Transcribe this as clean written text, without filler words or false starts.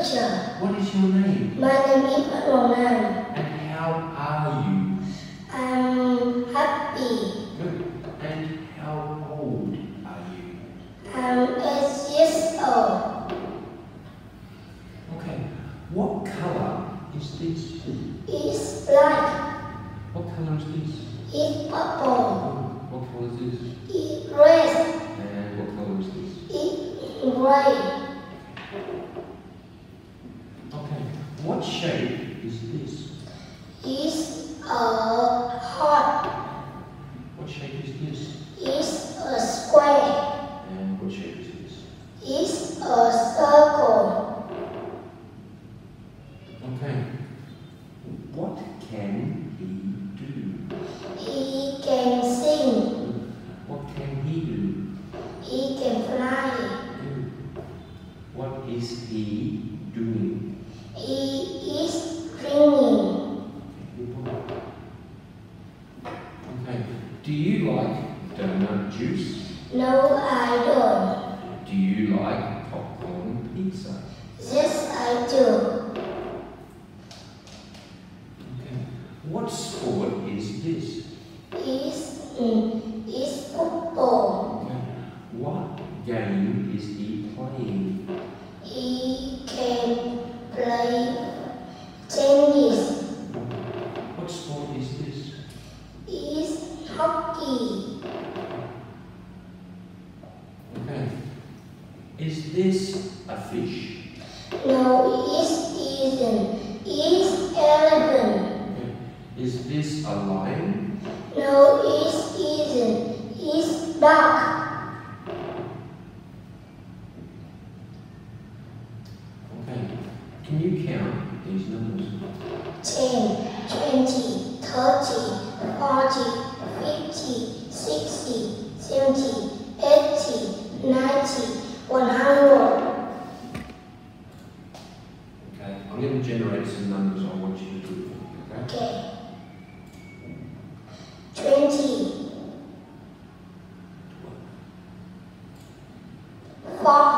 teacher. What is your name? My name is Ronan. And how are you? I'm happy. Good. And how old are you? I'm 8 years old. Okay. What colour is this? It's black. What colour is this? It's purple. What colour is this? It's red. And what colour is this? It's gray. Okay. What shape is this? It's a heart. What shape is this? It's a square. And what shape is this? It's a circle. Okay. What can he do? He can sing. What can he do? He can fly. What is he doing? He is drinking. Okay. Do you like donut juice? No, I don't. Do you like popcorn pizza? Yes, I do. Okay. What sport is this? It's football. Okay. What game is he playing? He can play tennis. What sport is this? It's hockey. Okay. Is this a fish? No, it isn't. It's elephant. Okay. Is this a lion? No, it isn't. It's duck. Okay. Can you count these numbers? 10, 20, 30, 40, 50, 60, 70, 80, 90, 100. Okay. I'm going to generate some numbers I want you to do. Okay? Okay. 20, 40,